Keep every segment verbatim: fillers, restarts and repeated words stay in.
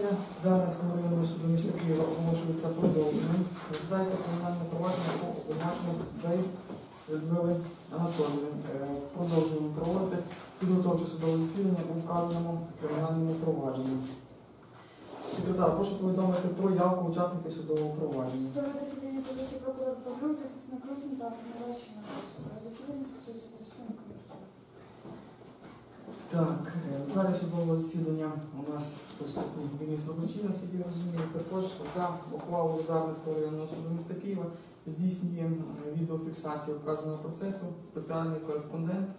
Засідання Дарницького районного суду міста Києва оголошується продовженим. Розглядається кримінальне провадження по обвинуваченню Дай Людмили Анатоліївни. Продовжуємо проводити підготовче судове засідання у вказаному кримінальному провадженні. Секретар, прошу повідомити про явку учасників судового провадження. Судове засідання проводиться прокурор Павлюк, захисник Русин та обвинувачення. Засідання стосується представника. Так, в залі судового засідання у нас присутній міністр Лучина, який розуміє, також за ухвалою Дарницького районного суду міста Києва здійснює відеофіксацію вказаного процесу спеціальний кореспондент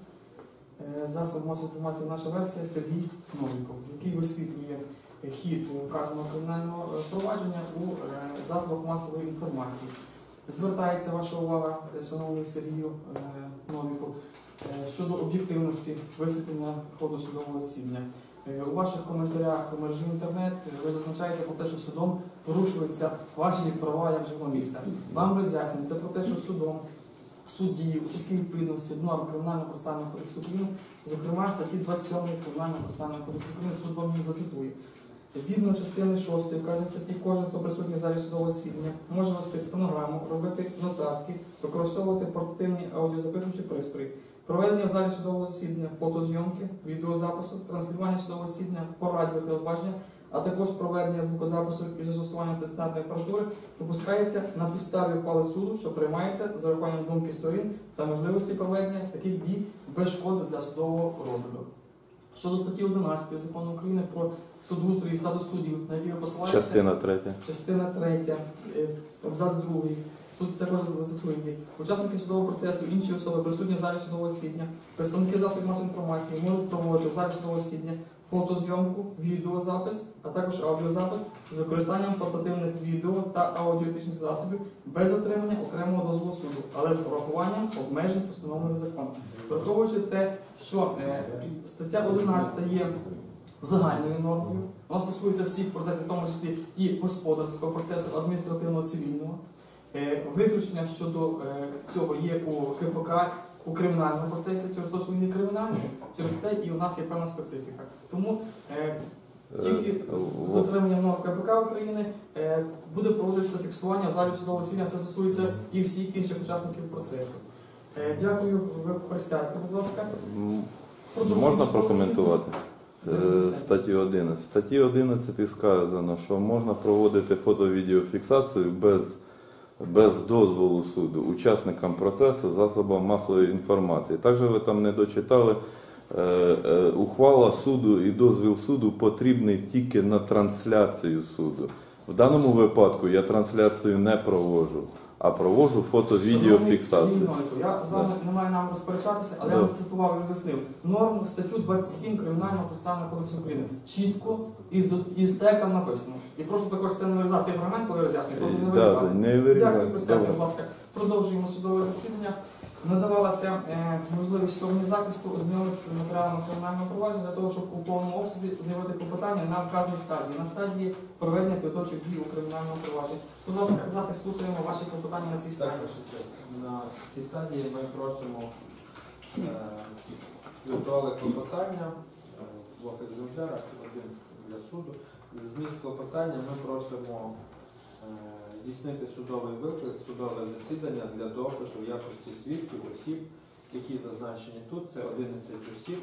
засобів масової інформації «Наша версія» Сергій Новіков, який висвітлює хід вказаного кримінального провадження у засобах масової інформації. Звертається ваша увага, шановний Сергію Новіков, щодо об'єктивності висвітлення ходу судового засідання. У ваших коментарях у мережі інтернет ви зазначаєте про те, що судом порушуються ваші права як журналіста. Вам роз'яснюється про те, що судом судді у чіткій відповідності норм Кримінального процесуального кодексу України, зокрема статті двадцять сьомої Кримінального процесуального кодексу України, суд вам її зацитує. Згідно частини шостої вказаної статті, кожен, хто присутній в залі судового засідання, може вести стенограму, робити нотатки, використовувати портативні аудіозаписуючі пристрої, проведення в залі судового засідання, фотозйомки, відеозапису, транслювання судового засідання по радіо, телебачення, а також проведення звукозапису із застосуванням стаціонарної апаратури допускається на підставі ухвали суду, що приймається з урахуванням думки сторін та можливості проведення таких дій без шкоди для судового розгляду. Щодо статті одинадцятої Закону України про судоустрій і статус суддів, на який ви посилаєтеся. Частина третя. Частина третя, абзац другий. Суд також зацитує. Учасники судового процесу, інші особи, присутні в залі судового засідання, представники засобів масової інформації можуть проводити в залі судового засідання фотозйомку, відеозапис, а також аудіозапис з використанням портативних відео та аудіотехнічних засобів без отримання окремого дозволу суду, але з урахуванням обмежень, установлених законом. Враховуючи те, що е, стаття одинадцята є загальною нормою, вона стосується всіх процесів, в тому числі і господарського процесу, адміністративного, цивільного. Е, виключення щодо е, цього є у КПК, у кримінальному процесі, через те, що він не кримінальний, через те і у нас є певна специфіка. Тому е, тільки з дотриманням норм КПК України е, буде проводитися фіксування в залі судового засідання, це стосується і всіх інших учасників процесу. Е, дякую, ви присядьте, будь ласка. Можна прокоментувати? Статтю одинадцять. В статті одинадцять сказано, що можна проводити фото-відеофіксацію без, без дозволу суду учасникам процесу засобам масової інформації. Також ви там не дочитали, е, е, ухвала суду і дозвіл суду потрібний тільки на трансляцію суду. В даному випадку я трансляцію не проводжу, а проводжу фото-відеофіксацію. Я з вами не маю нам розперечатися, але я зацитував і роз'яснив норму статтю двадцять сім Кримінального процесуального кодексу України. Чітко із, із текстом написано. І прошу також це не вирізати цей фрагмент, коли роз'яснюю. Да, не вирізати. Дякую, присядьте, будь ласка. Продовжуємо судове засідання. Надавалася е, можливість стороні захисту ознайомитися з матеріалами кримінального провадження для того, щоб у повному обсязі заявити клопотання на вказаній стадії, на стадії проведення підготовчих дій у кримінальному провадженні. Будь ласка, захист, слухаємо ваші клопотання на цій стадії. На цій стадії ми просимо підготували клопотання в двох екземплярах, один для суду. Зміст клопотання ми просимо здійснити судовий виклик, судове засідання для допиту в якості свідків, осіб, які зазначені тут. Це одинадцять осіб.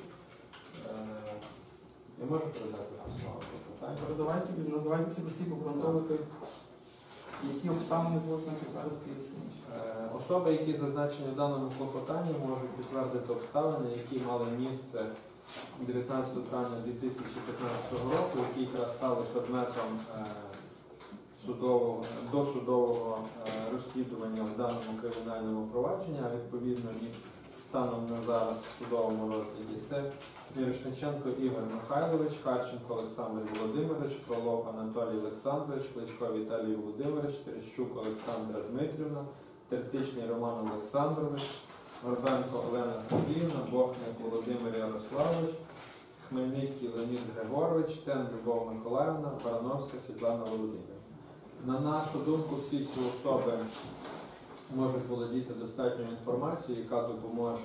Я можу передати клопотання? Передавайте, називайте ці осіб, обґрунтовувати, які обставини злочину підтвердити і все інше. Особи, які зазначені в даному клопотанні, можуть підтвердити обставини, які мали місце дев'ятнадцятого травня дві тисячі п'ятнадцятого року, які якраз стали предметом судового, досудового розслідування в даному кримінальному провадженні, а відповідно і станом на зараз в судовому розгляді. Це Мірошниченко Ігор Михайлович, Харченко Олександр Володимирович, Фролов Анатолій Олександрович, Кличко Віталій Володимирович, Терещук Олександра Дмитрівна, Тертичний Роман Олександрович, Горбенко Олена Сергіївна, Бохник Володимир Ярославович, Хмельницький Леонід Григорович, Тен Любов Миколаївна, Барановська Світлана Володимирівна. На нашу думку, всі ці особи можуть володіти достатньою інформацією, яка допоможе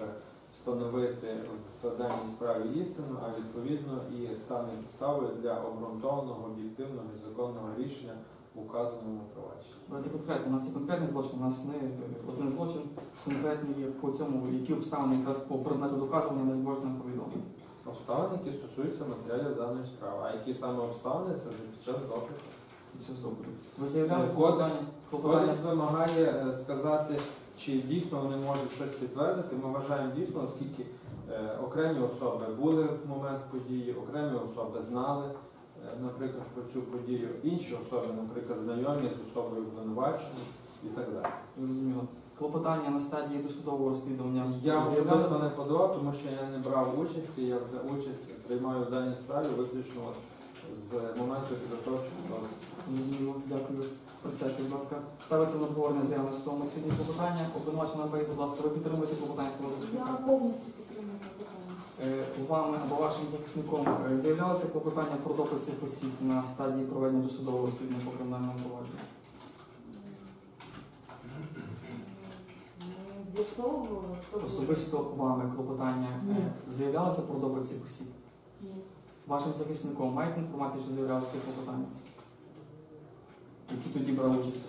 встановити в даній справі істину, а відповідно і стане підставою для обґрунтованого, об'єктивного і законного рішення в указаному провадженні. Давайте конкретно. У нас є конкретний злочин, у нас не один злочин, конкретний є по цьому, які обставини якраз по предмету доказування не зможуть нам повідомити. Обставини, які стосуються матеріалів даної справи. А які саме обставини, це вже під час допиту. Під час допиту. Ви заявляли Кодекс- клопотання? клопотання- Кодекс вимагає е, сказати, чи дійсно вони можуть щось підтвердити. Ми вважаємо дійсно, оскільки е, окремі особи були в момент події, окремі особи знали, е, наприклад, про цю подію, інші особи, наприклад, знайомі з особою обвинувачення і так далі. Зрозуміло. Клопотання на стадії досудового розслідування. Я ви заявляли? особисто не подавав, тому що я не брав участі, я за участь приймаю в даній справі виключно от з моменту підготовчого. Зрозуміло. Дякую. Присядьте, будь ласка. Ставиться на обговорення заяви на судовому засіданні клопотання. Обвинувачена Бей, будь ласка, ви підтримуєте клопотання свого Я захисника? повністю підтримую питання. Е, Вами або вашим захисником е, заявлялося клопотання про допит цих осіб на стадії проведення досудового розслідування по кримінальному провадженню? Ми з'ясовували, хто буде. Особисто вами клопотання е, Ні. заявлялося про допит цих осіб? Ні. Вашим захисником маєте інформацію, що заявлялися такі клопотання? Які тоді брали участь?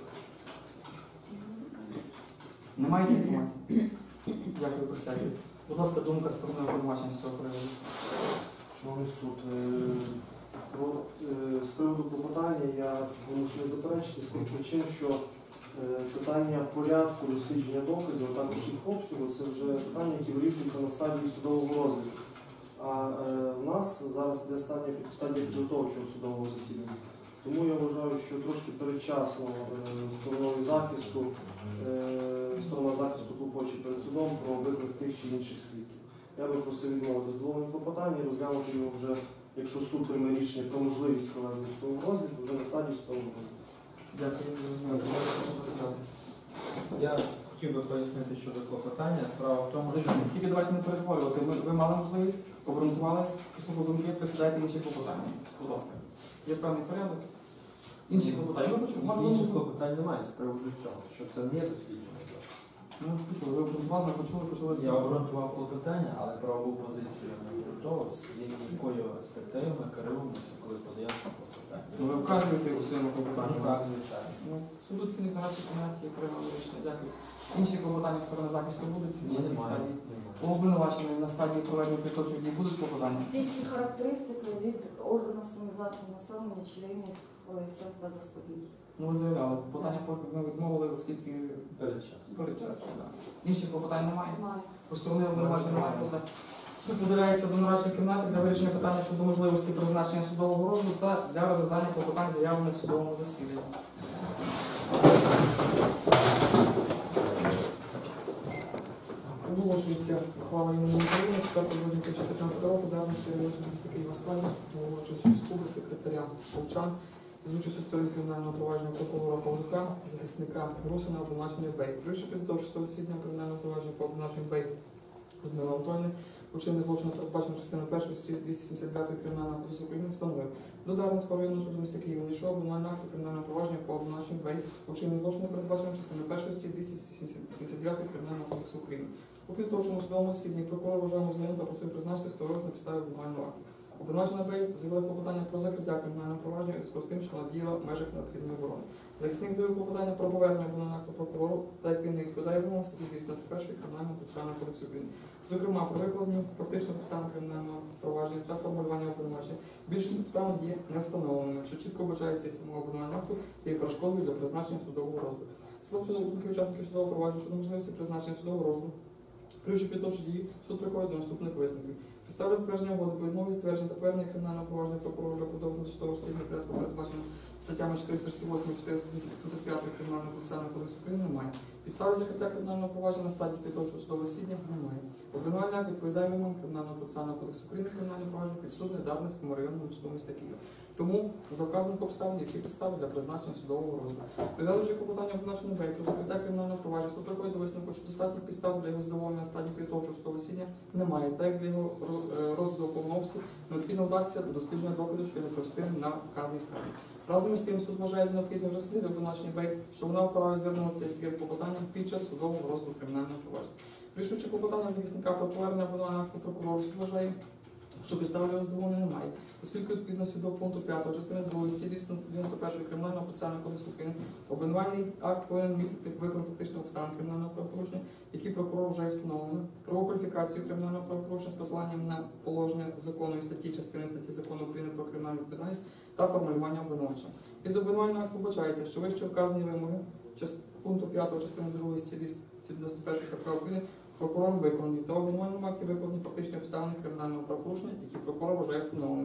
Не маєте інформації? Дякую, присядьте. Будь ласка, думка сторони обвинувачення з цього приводу. Шановний суд, е, про- е, з приводу клопотання я вимушений заперечити з тих причин, що е, питання порядку дослідження доказів, а також їх обсягу, це вже питання, які вирішуються на стадії судового розгляду. А е, в нас зараз йде стадія, стадія підготовчого судового засідання. Тому я вважаю, що трошки передчасно е, стороною захисту, е, сторона захисту клопоче перед судом про виклик тих чи інших свідків. Я би просив відмовити задоволення клопотання і розглянути його вже, якщо суд прийме рішення про можливість проведення судового розгляду, вже на стадії судового розгляду. Дякую, зрозуміло. Прошу присідати. Я хотів би пояснити щодо клопотання. Справа в тому, що Захисник, тільки давайте не перетворювати. Ви, ви мали можливість, обґрунтували, послухали думки, присідайте інші клопотання. Будь ласка. Є певний порядок. Інші клопотання. Ви почули? Може, інших ви клопотань немає з приводу цього, що це не дослідження. Ми вас почули. Ви обґрунтували, ми почули, почули. Я обґрунтував клопотання, але правову позицію я не обґрунтував, з якою статтею ми керуємося, коли подаємо клопотання. Ну, ви вказуєте у своєму клопотанні. Так, звичайно. Ну, суд оцінить на нашій кімнаті приймали рішення. Дякую. Інші клопотання в сторони захисту будуть Ні, на цій немає. стадії. Немає. У обвинуваченої на стадії проведення підготовчих дій будуть клопотання? Ці всі характеристики від органів самозахисту населення, членів ОСФ та заступників. Ну, ви заявляли, клопотання поки ми відмовили, оскільки Передчасно. передчасно. Да. Інших клопотань немає? Немає. У сторони обвинувачення немає клопотань. Суд виділяється до нарадчої кімнати для вирішення питання щодо можливості призначення судового розгляду та для розв'язання клопотань, заявлених в судовому засіданні. Оголошується ухвала імені України четвертого грудня дві тисячі п'ятнадцятого року Дарницької районної міста Києва складу, головуючого військового секретаря Полчан, з участю сторони кримінального провадження прокурора Павлюка, захисника Русина, обвинувачення Бей. Прийшли підготовчого засідання кримінального провадження по обвинуваченню Бей Людмила Антонівни, учинення злочину передбачено частиною першої статті двісті сімдесят дев'ять Кримінального кодексу України встановив. До Дарницького районного суду міста Києва надійшов обвинувальний акт кримінального провадження по обвинуваченню Бей, учинення злочину передбачено частиною першої статті двісті сімдесят дев'ять Кримінального кодексу України. У підготовчому судовому засіданні прокурор вважав можливим та просив призначити сторожу на підставі обвинувального акту. Обвинувачена Бей заявила клопотання про закриття кримінального провадження у зв'язку з тим, що вона діяла в межах необхідної оборони. Захисник заявив клопотання про повернення обвинувального акту прокурору, так як він не відповідає вимогам статті двісті двадцять один Кримінального процесуального кодексу України. Зокрема, про викладення фактичних обставин кримінального провадження та формулювання обвинувачення. Більшість обставин є не встановленими, що чітко вбачається із самого обвинувального акту та є перешкодою для призначення судового розгляду. Слухачі думки учасників судового провадження щодо можливості призначення судового розгляду. Плюс підготовчі дії суд приходить до наступних висновків. Підстави ствердження угоди по відмові ствердження та повернення кримінального провадження прокурора для продовження судового розслідування порядку передбачено статтями чотириста сімдесят вісім - чотириста сімдесят п'ять Кримінального процесуального кодексу України немає. Підстави закриття кримінального провадження на стадії підготовчого судового засідання немає. Обвинувальний акт відповідає вимогам Кримінального процесуального кодексу України, кримінальне провадження підсудне Дарницькому районному суду міста Києва. Тому за вказаних обставин є всі підстави для призначення судового розгляду. Розглядуючи клопотання обвинуваченого Бей про закриття кримінального провадження, суд приходить до висновку, що достатньо підстав для його задоволення на стадії підготовчого судового засідання немає, так як для його розгляду у повному обсязі необхідно вдатися до дослідження доказу, що є непростим на вказаній справі. Разом із тим суд вважає за необхідне розслідувати обвинувачення Бей, що вона вправі звернутися з таким клопотанням під час судового розгляду кримінального провадження. Рішучи клопотання захисника про повернення обвинувального акту прокурору суд вважає, що підстави для задоволення немає, оскільки відповідності до пункту п'ятого частини другої статті дев'яносто першої Кримінального процесуального кодексу України обвинувальний акт повинен містити виклик фактичних обставин кримінального правопорушення, які прокурор вже встановлено, про кваліфікацію кримінального правопорушення з посиланням на положення закону і статті частини статті закону України про кримінальну відповідальність та формулювання обвинувачення. Із обвинувального акту вбачається, що вище вказані вимоги пункту п'ятого частини другої статті дев'яносто першої КПК України прокурор виконані, та в обвинувальному акті викладені фактичні обставини кримінального правопорушення, які прокурор вважає встановленими.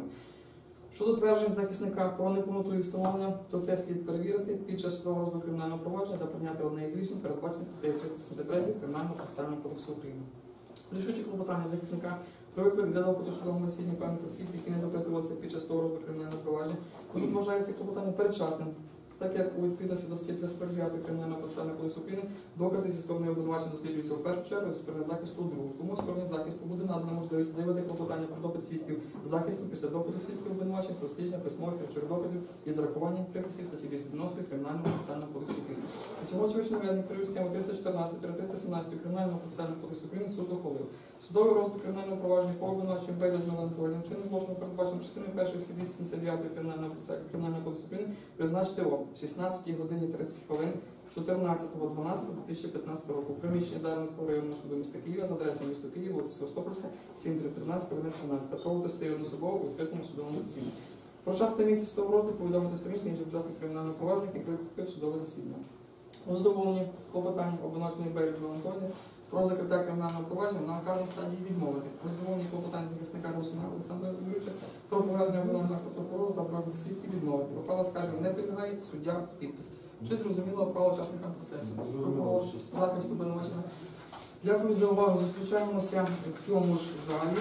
Щодо тверджень захисника про неповноту їх встановлення, то це слід перевірити під час судового розгляду кримінального провадження та прийняти одне із рішень, передбачених статтею триста сімдесят три Кримінального процесуального кодексу України. Рішучи клопотання захисника про виклик для допиту судовому засіданні певних осіб, які не допитувалися під час судового розгляду кримінального провадження, тут вважається клопотання передчасним, так як у відповідності до статті триста сорок дев'ять Кримінального процесуального кодексу України докази зі сторони обвинувачення досліджуються в першу чергу, зі сторони захисту у другу. Тому стороні захисту буде надана можливість заявити клопотання про допит свідків захисту після допиту свідків обвинувачення про дослідження письмових речових доказів із зарахуванням приписів статті двісті дев'яносто Кримінального процесуального кодексу України. Усього очевидно наведені перевірстями триста чотирнадцять триста сімнадцять Кримінального процесуального кодексу України суд ухвалив. Судовий розгляд кримінального провадження по обвинуваченню Бейля Людмила Анатоліївна вчинення злочину, передбачено частиною першої статті двісті сімдесят дев'ять Кримінального Кримінального кодексу України, призначити о шістнадцятій годині тридцять хвилин чотирнадцятого дванадцятого дві тисячі п'ятнадцятого року в приміщенні Дарницького районного суду міста Києва за адресою міста Києва, вулиця Севастопольська, сім тринадцять кабінет тринадцять, та проводити статтю одноособово у відкритому судовому засіданні. Про час та місце судового розгляду повідомити сторін та інших учасників кримінального провадження, які викликають судове засідання. У задоволенні клопотання обвинуваченої Бейля Людмили Анатоліївни про закриття кримінального провадження на наказаній стадії відмовити. У задоволенні клопотання захисника Русина Олександра Юрійовича про проведення обвинувального акту прокурору та про свідків відмовити. Ухвала скарги не підлягає, суддя підпис. Чи зрозуміло ухвала учасникам процесу? Прокурор, захист обвинувачення. Дякую за увагу. Зустрічаємося в цьому ж залі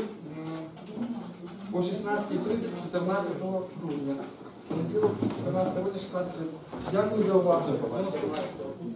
о шістнадцятій тридцять чотирнадцятого грудня. Понеділок, тринадцятого грудня, шістнадцята тридцять. Дякую за увагу.